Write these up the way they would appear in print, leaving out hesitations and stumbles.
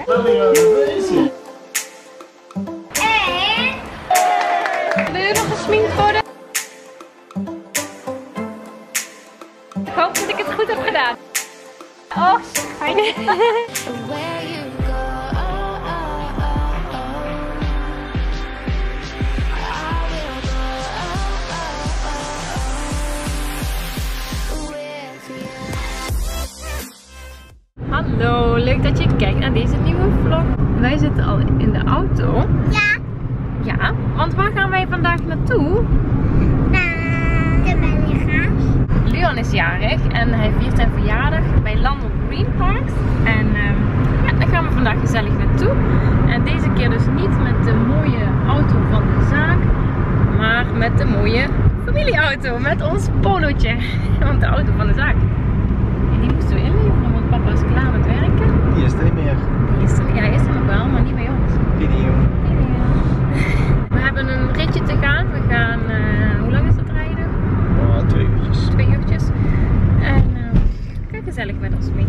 Wil je nog gesminkt worden? Ik hoop dat ik het goed heb gedaan. Oh, fijn. Hallo, leuk dat je kijkt naar deze nieuwe vlog. Wij zitten al in de auto. Ja. Ja, want waar gaan wij vandaag naartoe? Naar de Bellinga's. Leon is jarig en hij viert zijn verjaardag bij London Green Park. En ja, daar gaan we vandaag gezellig naartoe. En deze keer dus niet met de mooie auto van de zaak, maar met de mooie familieauto. Met ons polootje. Want de auto van de zaak, die moesten we inleveren, want papa is klaar met werken. Die is er niet meer. Ja, hij is er nog wel, maar niet bij ons. Video. We hebben een ritje te gaan. We gaan, hoe lang is dat rijden? 2 uurtjes. 2 uurtjes. En kijk gezellig met ons mee.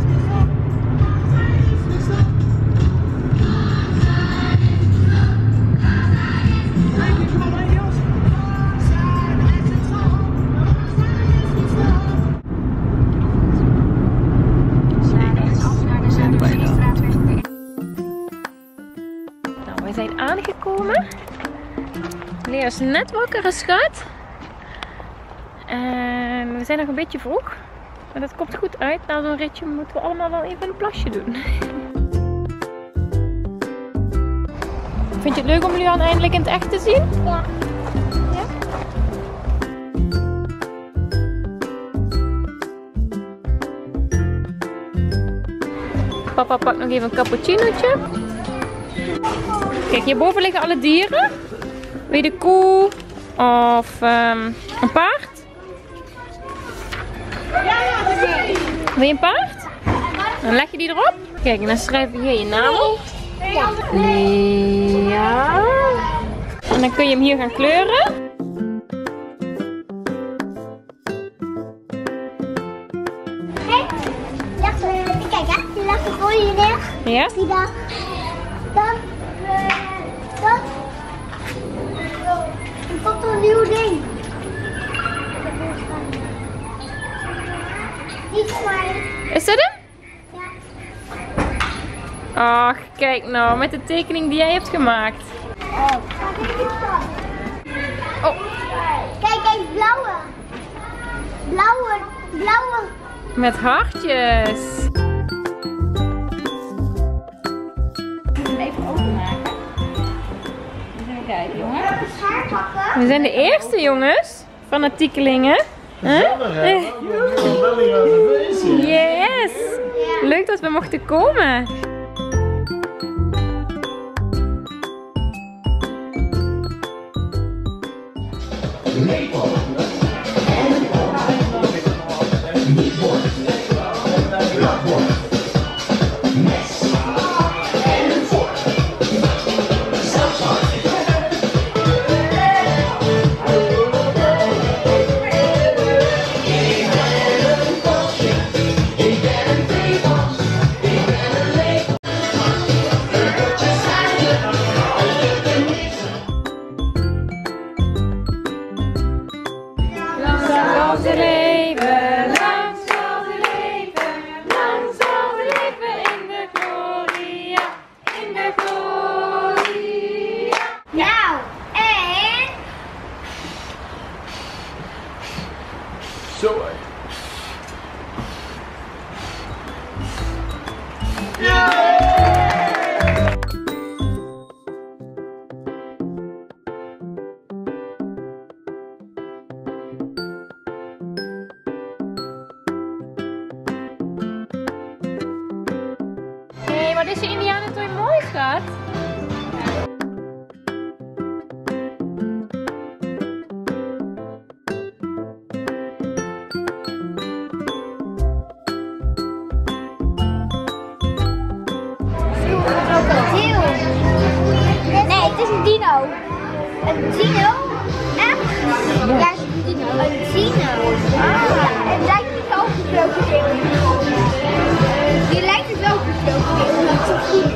We zijn aangekomen. Leo is net wakker, schat. En we zijn nog een beetje vroeg. Maar dat komt goed uit. Na zo'n ritje moeten we allemaal wel even een plasje doen. Vind je het leuk om Leon eindelijk in het echt te zien? Ja. Ja? Papa pakt nog even een cappuccinootje. Kijk, hierboven liggen alle dieren. Wil je de koe of een paard? Wil je een paard? Dan leg je die erop. Kijk, en dan schrijf je hier je naam op. Ja. En dan kun je hem hier gaan kleuren. Kijk hè, die lag er voor je neer. Ja? Die dag. Dan. Er komt een nieuw ding. Niet voor mij. Is dit hem? Ja. Ach, kijk nou, met de tekening die jij hebt gemaakt. Oh. Oh, Kijk, blauwe. Blauwe. met hartjes. Even openmaken. Even kijken, jongen. Schaar pakken. We zijn de eerste, jongens. Fanatiekelingen. Gezellig hè? Yes! Leuk dat we mochten komen. Zo. Hé, wat is je Indianentooi mooi, schat? Nee, het is een dino. Een dino? Echt? Ja, het is een dino. Een dino. Ja, het lijkt niet zo op een krokodil. Die lijkt het wel op een krokodil.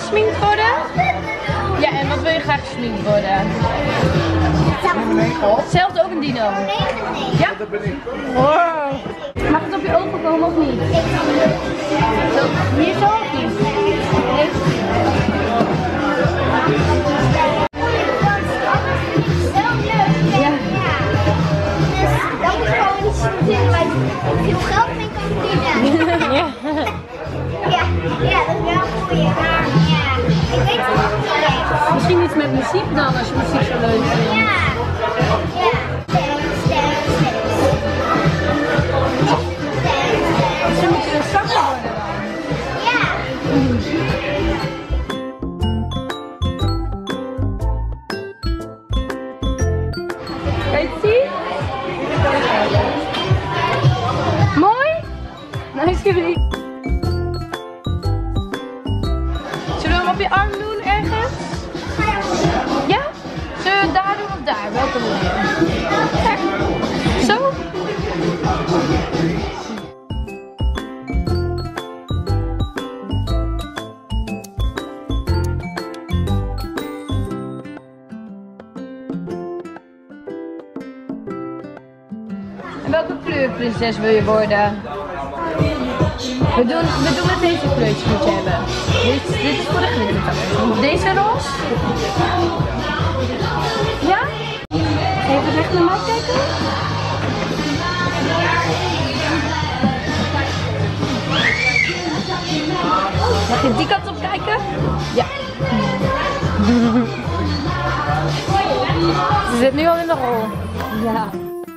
gesminkt worden? Ja, en wat wil je graag gesminkt worden? Hetzelfde ook een dino. Ja? Dat ben ik. Wow. Mag het op je ogen komen of niet? Zo, hier zo of niet? Ja. Dus dan moet je gewoon iets doen waar je veel geld mee kan verdienen. Ja. Ja, dat is wel mooi. Maar ja, ik weet het nog niet echt. Misschien iets met muziek dan, als je muziek zo leuk vindt. Ja. Ja. Misschien moet je een zanger worden dan. Ja. Kan je het zien? Mooi? Nice jullie. Zullen we hem op je arm doen ergens? Ja? Zullen we het daar doen of daar? Welke wil je? Daar. Zo? En welke kleurprinses wil je worden? We doen met deze kleurtjes moet je hebben. Dit is voor de glittertafel. Deze roze? Ja? Even recht naar mij kijken. Mag je die kant op kijken? Ja. Ze zit nu al in de rol. Ja.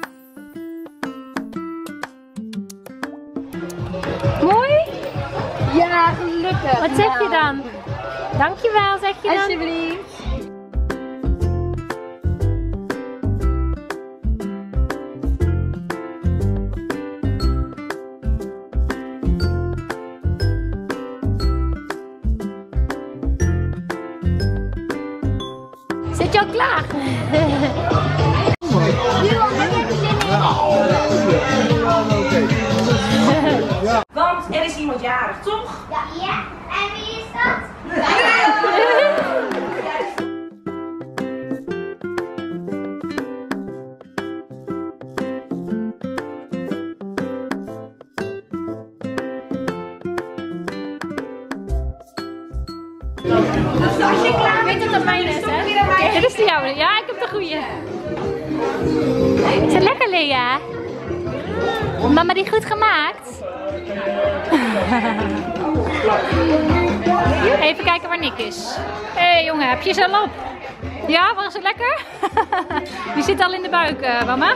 Mooi? Ja, gelukkig. Wat zeg je dan? Dankjewel, zeg je dan? Alsjeblieft. Zit je al klaar? Want er is iemand jarig, toch? Ja. En wie is dat? Ik weet dat dat mijn is, hè? Oké, dit is de jouwe. Ja, ik heb de goeie. Is het lekker, Lea? Mama die goed gemaakt? Even kijken waar Nick is. Hé jongen, heb je ze al op? Ja, was het lekker? Die zit al in de buik, mama.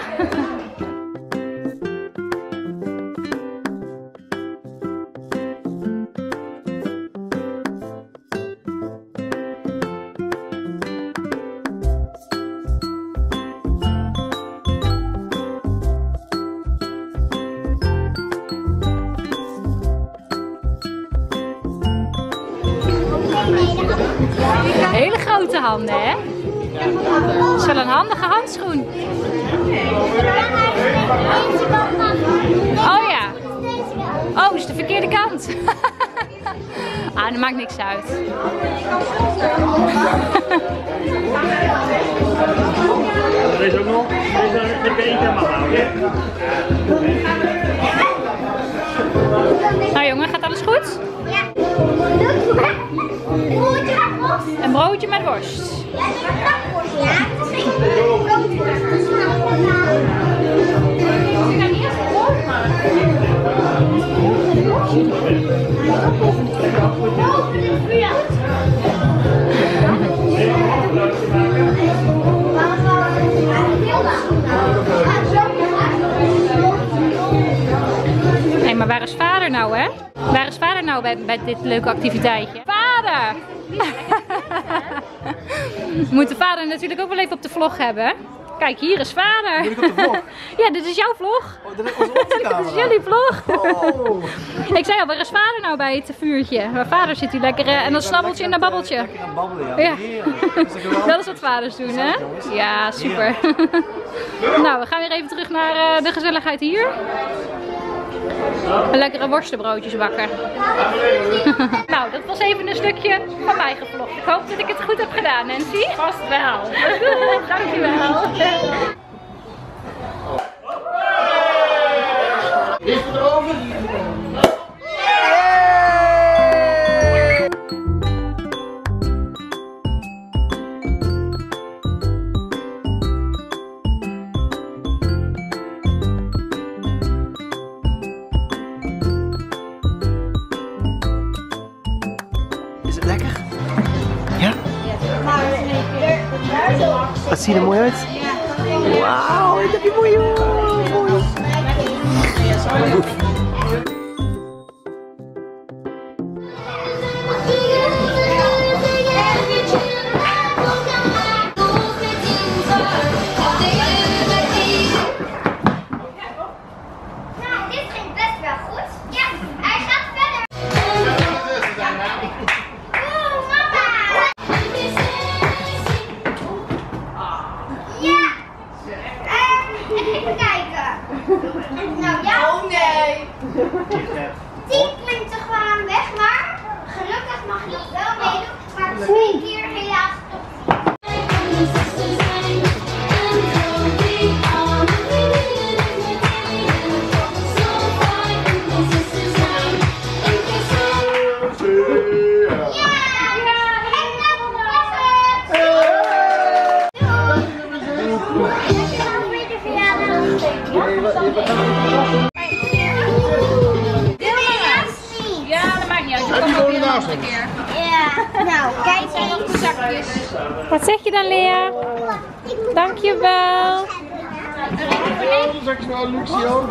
Hele grote handen, hè? Dat is wel een handige handschoen. Oh ja. Oh, dus de verkeerde kant. Ah, dat maakt niks uit. Er is ook nog. Er is één keer mama, oké? Nou jongen, gaat alles goed? Ja. Een broodje met worst. Een broodje met worst. Ja, dat is een knapworst, ja. Dat is geen broodworst, dat is Ik ga niet echt brood maken. Hé, maar waar is vader nou, hè? Waar is vader nou bij dit leuke activiteitje? Vader! We moeten vader natuurlijk ook wel even op de vlog hebben. Kijk, hier is vader. Ben ik op de vlog? Ja, dit is jouw vlog. Oh, dit is onze camera. Dit is jullie vlog. Oh. Ik zei al, waar is vader nou bij het vuurtje? Maar vader zit hier lekker en dan snabbeltje en dan babbeltje. Lekker aan het babbelen, Ja. Heerlijk. Dat is wat vaders doen, hè? Ja, super. Nou, we gaan weer even terug naar de gezelligheid hier. Lekkere worstenbroodjes bakken. Nou, dat was even een stukje van mij gevlogd. Ik hoop dat ik het goed heb gedaan, Nancy. Vast wel. Dankjewel. Is het erover? Is het lekker? Ja? Het ziet er mooi uit. Wauw, dat heb je mooi hoor. Nou, dit ging best wel goed. Ja, hij gaat verder. Oeh, mama! Ja! Even kijken. Nou ja. Oh nee! 10 punten gewoon weg, maar gelukkig mag je nog wel meedoen. Maar 2 keer helaas toch. Ja, dat maakt niet uit. Je komt ook weer een andere keer. Ja, nou kijk eens. Zakjes. Wat zeg je dan, Lea? Dankjewel. Dankjewel.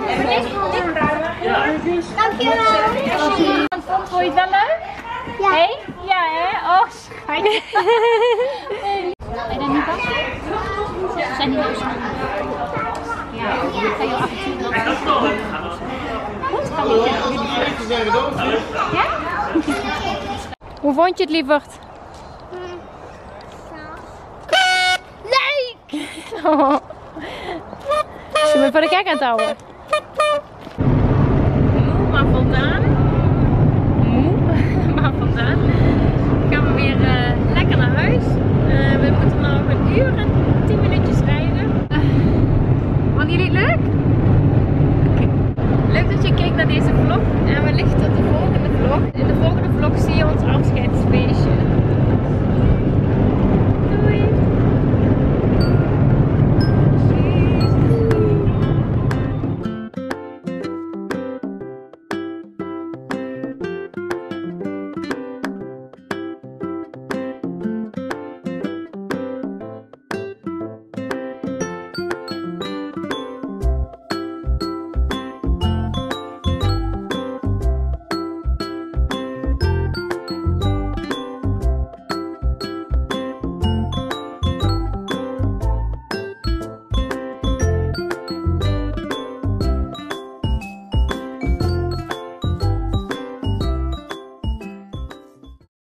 Vond je het wel leuk? Ja. Hé? Ja, hè? Oh, schatje. Ben je dat niet bang? Zijn die neus? Ja, ga je af en toe wel. Goed, gaan we. Ja? Hoe vond je het, lieverd? Leuk! Oh. Is je me voor de kijk aan het houden?